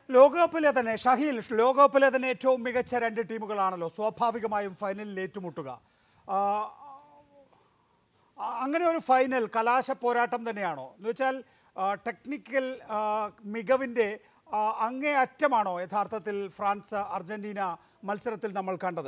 ലോകകപ്പിലെ തന്നെ ഷഹീൽ, ലോകകപ്പിലെ തന്നെ ഏറ്റവും മികച്ച രണ്ട് ടീമുകളാണല്ലോ സ്വാഭാവികമായും ഫൈനലിൽ ഏറ്റുമുട്ടുക. അങ്ങനെ ഒരു ഫൈനൽ കലാശ പോരാട്ടം തന്നെയാണോ എന്ന് വെച്ചാൽ ടെക്നിക്കൽ മികവിൻ്റെ അങ്ങേ അറ്റമാണോ യഥാർത്ഥത്തിൽ ഫ്രാൻസ് അർജന്റീന മത്സരത്തിൽ നമ്മൾ കണ്ടത്?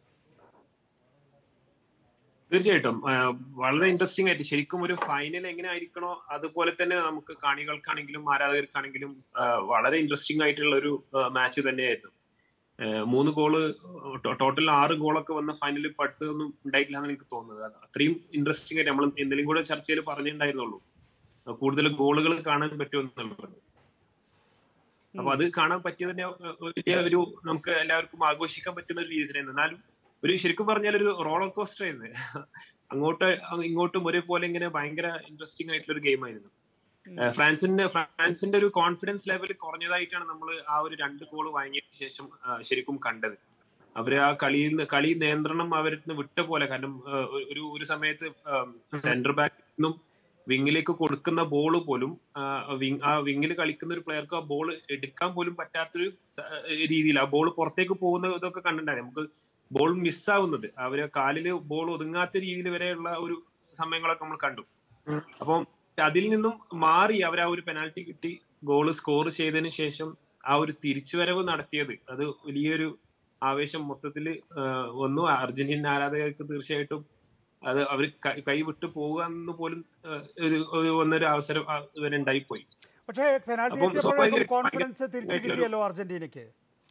തീർച്ചയായിട്ടും വളരെ ഇൻട്രസ്റ്റിംഗ് ആയിട്ട് ശരിക്കും ഒരു ഫൈനൽ എങ്ങനെ ആയിരിക്കണോ അതുപോലെ തന്നെ നമുക്ക് കാണികൾക്കാണെങ്കിലും ആരാധകർക്കാണെങ്കിലും വളരെ ഇൻട്രസ്റ്റിംഗ് ആയിട്ടുള്ള ഒരു മാച്ച് തന്നെയായിരുന്നു. 3 ഗോള് ടോട്ടൽ 6 ഗോളൊക്കെ വന്ന ഫൈനലിൽ ഇപ്പൊ അടുത്തൊന്നും ഉണ്ടായിട്ടില്ല എന്ന് എനിക്ക് തോന്നുന്നത്. അത്രയും ഇൻട്രസ്റ്റിംഗ് ആയിട്ട് നമ്മൾ എന്തെങ്കിലും കൂടെ ചർച്ചയിൽ പറഞ്ഞിട്ടുണ്ടായിരുന്നുള്ളൂ കൂടുതൽ ഗോളുകൾ കാണാൻ പറ്റുമെന്നുള്ളത്. അപ്പൊ അത് കാണാൻ പറ്റിയ തന്നെ വലിയ ഒരു നമുക്ക് എല്ലാവർക്കും ആഘോഷിക്കാൻ പറ്റുന്ന ഒരു രീതിയിലായിരുന്നു. എന്നാലും ഒരു ശരിക്കും പറഞ്ഞാൽ ഒരു റോളർ കോസ്റ്റർ ആയിരുന്നു. ഇങ്ങോട്ടും ഒരേപോലെ ഇങ്ങനെ ഭയങ്കര ഇൻട്രസ്റ്റിംഗ് ആയിട്ടുള്ള ഒരു ഗെയിം ആയിരുന്നു. ഫ്രാൻസിന്റെ ഒരു കോൺഫിഡൻസ് ലെവൽ കുറഞ്ഞതായിട്ടാണ് നമ്മൾ ആ ഒരു 2 ഗോൾ വാങ്ങിയതിനു ശേഷം ശരിക്കും കണ്ടത്. അവര് ആ കളി നിയന്ത്രണം അവരിന്ന് വിട്ട പോലെ. കാരണം ഒരു സമയത്ത് സെന്റർ ബാക്കിൽ നിന്നും വിങ്ങിലേക്ക് കൊടുക്കുന്ന ബോൾ പോലും ആ വിങ്ങിൽ കളിക്കുന്ന ഒരു പ്ലെയർക്ക് ആ ബോൾ എടുക്കാൻ പോലും പറ്റാത്തൊരു രീതിയിൽ ആ ബോൾ പുറത്തേക്ക് പോകുന്ന ഇതൊക്കെ കണ്ടിട്ടുണ്ടായിരുന്നു. നമുക്ക് ബോൾ മിസ്സാവുന്നത് അവര് കാലില് ബോൾ ഒതുങ്ങാത്ത രീതിയിൽ വരെയുള്ള ഒരു സമയങ്ങളൊക്കെ നമ്മൾ കണ്ടു. അപ്പം അതിൽ നിന്നും മാറി അവർ ആ ഒരു പെനാൽറ്റി കിട്ടി ഗോൾ സ്കോർ ചെയ്തതിനു ശേഷം ആ ഒരു തിരിച്ചുവരവ് നടത്തിയത് അത് വലിയൊരു ആവേശം മൊത്തത്തില് ഒന്നും അർജന്റീന ആരാധകർക്ക് തീർച്ചയായിട്ടും അത് അവർ കൈവിട്ട് പോകുക എന്ന് പോലും വന്നൊരു അവസരം ഇവരെ ഉണ്ടായിപ്പോയി. പക്ഷേ കോൺഫിഡൻസ് തിരിച്ചു കിട്ടിയല്ലോ അർജന്റീനയ്ക്ക്.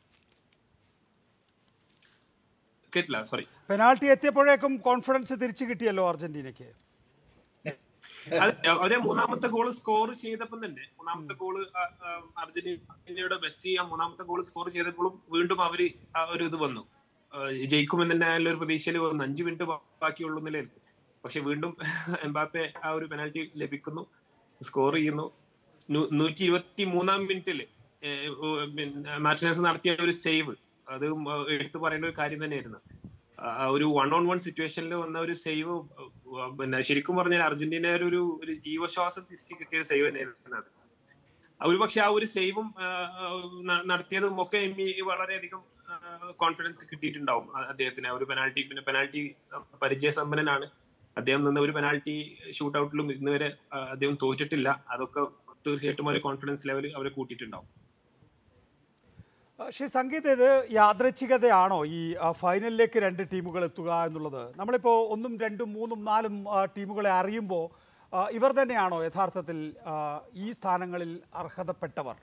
പെനാൽറ്റി എത്തിയപ്പോഴേക്കും കോൺഫിഡൻസ് തിരിച്ചു കിട്ടിയല്ലോ അർജന്റീനയ്ക്ക്. അവരെ 3ാമത്തെ ഗോൾ സ്കോർ ചെയ്തപ്പോൾ തന്നെ 3ാമത്തെ ഗോൾ അർജന്റീനയുടെ മെസ്സി ആ 3ാമത്തെ ഗോൾ സ്കോർ ചെയ്തപ്പോഴും വീണ്ടും അവര് ആ ഒരു ഇത് വന്നു, ജയിക്കുമെന്ന് തന്നെ ഒരു പ്രതീക്ഷയിൽ വന്നു. 5 മിനിറ്റ് ബാക്കിയുള്ളൂ നിലനിൽക്കും. പക്ഷെ വീണ്ടും എംബാപ്പെ ആ ഒരു പെനാൽറ്റി ലഭിക്കുന്നു, സ്കോർ ചെയ്യുന്നു. 123ാം മിനിറ്റില് മാർട്ടിനസ് നടത്തിയ ഒരു സേവ് അത് എടുത്തു പറയേണ്ട ഒരു കാര്യം തന്നെയായിരുന്നു. ഒരു 1-on-1 സിറ്റുവേഷനിൽ വന്ന ഒരു സേവ് പിന്നെ ശരിക്കും പറഞ്ഞാൽ അർജന്റീനയുടെ ഒരു ജീവശ്വാസം തിരിച്ചു കിട്ടിയ ഒരു സേവ് തന്നെയായിരുന്നു. ഒരുപക്ഷെ ആ ഒരു സേവും നടത്തിയതും ഒക്കെ വളരെയധികം കോൺഫിഡൻസ് കിട്ടിയിട്ടുണ്ടാവും അദ്ദേഹത്തിന്. ഒരു പെനാൽറ്റി പരിചയസമ്പന്നനാണ് അദ്ദേഹം. നിന്ന് ഒരു പെനാൽറ്റി ഷൂട്ട് ഔട്ടിലും ഇന്ന് വരെ അദ്ദേഹം തോറ്റിട്ടില്ല. അതൊക്കെ തീർച്ചയായിട്ടും ഒരു കോൺഫിഡൻസ് ലെവൽ അവരെ കൂട്ടിയിട്ടുണ്ടാവും. പക്ഷേ സംഗീത്, ഇത് യാദൃച്ഛികതയാണോ ഈ ഫൈനലിലേക്ക് 2 ടീമുകൾ എത്തുക എന്നുള്ളത്? നമ്മളിപ്പോൾ 1, 2, 3, 4 ടീമുകളെ അറിയുമ്പോൾ ഇവർ തന്നെയാണോ യഥാർത്ഥത്തിൽ ഈ സ്ഥാനങ്ങളിൽ അർഹതപ്പെട്ടവർ?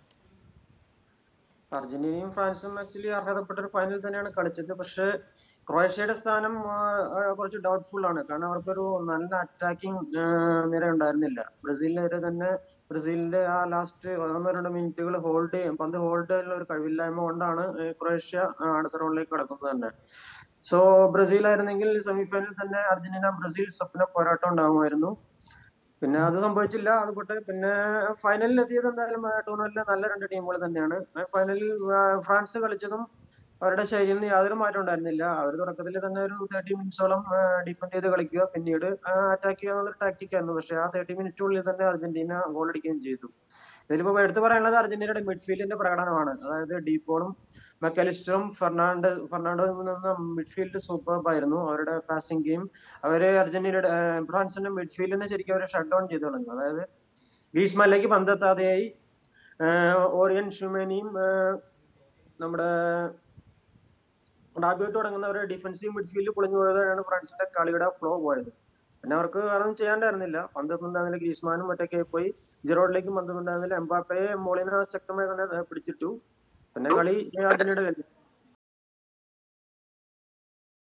അർജന്റീനയും ഫ്രാൻസും ആക്ച്വലി അർഹതപ്പെട്ട ഒരു ഫൈനൽ തന്നെയാണ് കളിച്ചത്. പക്ഷെ ക്രൊയേഷ്യയുടെ സ്ഥാനം കുറച്ച് ഡൗട്ട്ഫുൾ ആണ്. കാരണം അവർക്കൊരു നല്ല അറ്റാക്കിംഗ് നിര ഉണ്ടായിരുന്നില്ല. ബ്രസീലിന്റെ ആ ലാസ്റ്റ് 1-2 മിനിറ്റുകൾ പന്ത് ഹോൾഡ് ചെയ്യാനുള്ള ഒരു കഴിവില്ലായ്മ കൊണ്ടാണ് ക്രൊയേഷ്യ അടുത്ത റൗണ്ടിലേക്ക് കടക്കുന്നത് തന്നെ. സോ ബ്രസീൽ ആയിരുന്നെങ്കിൽ സെമിഫൈനലിൽ തന്നെ അർജന്റീന ബ്രസീൽ സ്വപ്ന പോരാട്ടം ഉണ്ടാകുമായിരുന്നു. പിന്നെ അത് സംഭവിച്ചില്ല. അതുകൊണ്ട് പിന്നെ ഫൈനലിൽ എത്തിയത് എന്തായാലും ടൂർണമെന്റിലെ നല്ല 2 ടീമുകൾ തന്നെയാണ്. ഫൈനലിൽ ഫ്രാൻസ് കളിച്ചതും അവരുടെ ശൈലിയിൽ നിന്ന് യാതൊരു മാറ്റം ഉണ്ടായിരുന്നില്ല. അവർ തുടക്കത്തിൽ തന്നെ ഒരു 30 മിനിറ്റ്സോളം ഡിഫെൻഡ് ചെയ്ത് കളിക്കുക, പിന്നീട് അറ്റാക്ക് ചെയ്യാനുള്ള ടാക്ടിക് ആയിരുന്നു. പക്ഷെ ആ 30 മിനിറ്റിനുള്ളിൽ തന്നെ അർജന്റീന ഗോൾ അടിക്കുകയും ചെയ്തു. ഇതിലിപ്പോ എടുത്തു പറയാനുള്ളത് അർജന്റീനയുടെ മിഡ്ഫീൽഡിന്റെ പ്രകടനമാണ്. അതായത് ഡീപോളും മെക്കാലിസ്റ്ററും ഫെർണാണ്ടോയിൽ നിന്ന് മിഡ്ഫീൽഡ് സൂപ്പർബായിരുന്നു. അവരുടെ പാസിംഗ് ഗെയിം ഫ്രാൻസിന്റെ മിഡ്ഫീൽഡിനെ ശരിക്കും അവരെ ഷട്ട് ഡൗൺ ചെയ്ത് കളഞ്ഞു. അതായത് ഗ്രീസ്മാനിലേക്ക് പന്തെത്താതെയായി ഓറിയൻ ഷുമേനിയും നമ്മുടെ റാബിയോട്ട് തുടങ്ങുന്ന ഒരു ഡിഫൻസീവ് മിഡ്ഫീൽഡ് പൊളിഞ്ഞു പോയതാണ് ഫ്രാൻസിന്റെ കളിയുടെ ഫ്ലോ പോയത്. പിന്നെ അവർക്ക് വേറൊന്നും ചെയ്യാണ്ടായിരുന്നില്ല. പന്തെത്തുന്നുണ്ടായിരുന്നില്ല. ഗ്രീസ്മാനും ഒറ്റയ്ക്ക് പോയി ജെറോഡിലേക്കും പന്തെത്തുന്നുണ്ടായിരുന്നില്ല. എംബാപ്പയെ മോളിനെ ശക്തമായി തന്നെ പിടിച്ചിട്ടു. പിന്നെ കളി അർജന്റീനയുടെ കഴിഞ്ഞു.